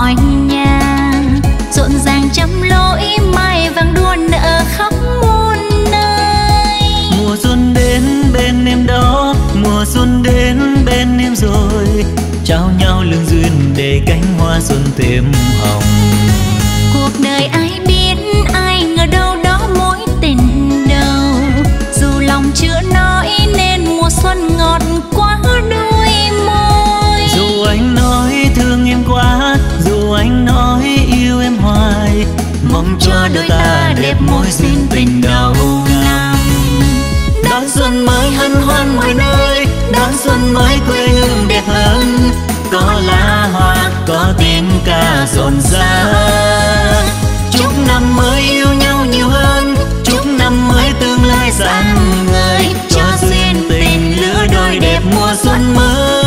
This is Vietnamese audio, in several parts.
mọi nhà, rộn ràng trăm lối mai vàng đua nở khắp muôn nơi. Mùa xuân đến bên em đó, mùa xuân đến bên em rồi, trao nhau lương duyên để cánh hoa xuân thêm hồng. Cuộc đời ai biết, ai ngờ đâu đó mối tình đầu, dù lòng chưa nói nên mùa xuân ngọt quá đôi môi. Dù anh nói thương em quá, dù anh nói yêu em hoài, mong cho đôi ta đẹp môi duyên tình đầu năm. Đón xuân mới hân hoan mọi nơi, đón xuân mới quê hương đẹp hơn, có lá hoa có tiếng ca rộn rã. Chúc năm mới yêu nhau nhiều hơn, chúc năm mới tương lai rạng ngời, cho duyên tình lứa đôi đẹp mùa xuân mới.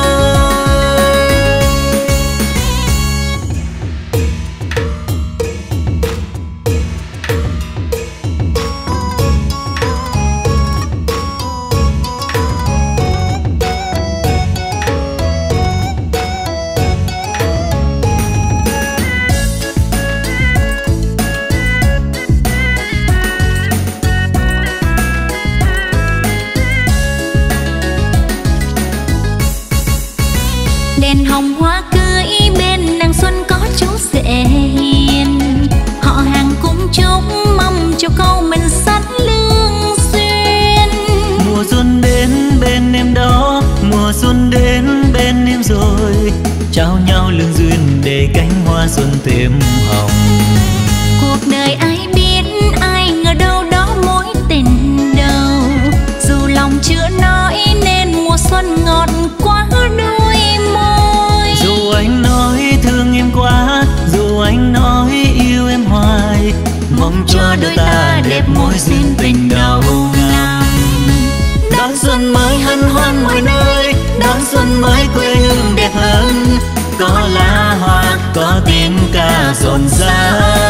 Đèn hồng hoa cưới bên nàng xuân có chú rể hiền, họ hàng cũng chúc mong cho câu mình sắt lương duyên. Mùa xuân đến bên em đó, mùa xuân đến bên em rồi, trao nhau lương duyên để cánh hoa xuân thêm hồng. Cuộc đời ai biết, ai ngờ đâu đó mối tình đầu, dù lòng chưa nói nên mùa xuân ngọt quá đôi môi. Dù anh nói thương em quá, dù anh nói yêu em hoài, mong cho đôi ta đẹp môi duyên tình đầu năm. Đón xuân mới hân hoan mọi nơi, đón xuân mới quê hương đẹp hơn, có lá hoa có tiếng ca rộn rã.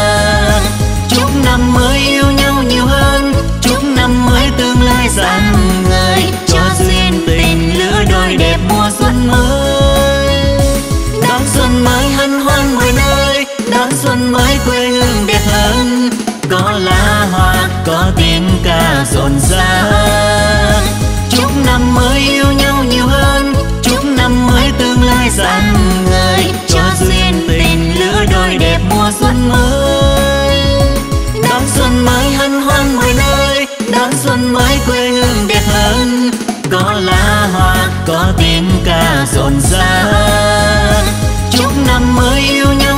Chúc năm mới yêu nhau nhiều hơn, chúc năm mới tương lai rạng ngời, cho duyên tình lứa đôi đẹp mùa xuân mới. Đón xuân mới hân hoan mọi nơi, đón xuân mới quê hương đẹp hơn, có lá hoa có tiếng ca rộn rã. Chúc năm mới yêu nhau nhiều hơn, chúc năm mới tương lai rạng ngời, cho duyên tình lứa đôi đẹp mùa xuân mới. Đón xuân mới hân hoan mọi nơi, đón xuân mới quê hương đẹp hơn, có lá hoa có tiếng ca rộn rã. Chúc năm mới yêu nhau